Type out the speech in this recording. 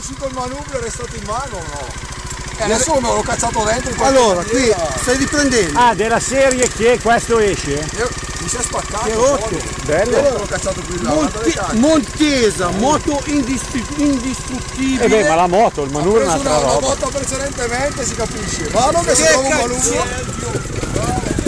uscito il manubrio, è restato in mano o no? E adesso me l'ho cacciato dentro. Allora, qui stai riprendendo. Ah, della serie che questo esce? Mi si è spaccato. Che rotto. Bello. Io l'ho cacciato qui là. Montesa, moto indistruttibile. E beh, ma la moto, il manubrio è Ho preso un'altra una roba. moto precedentemente, si capisce. Vado che si trova un manubrio.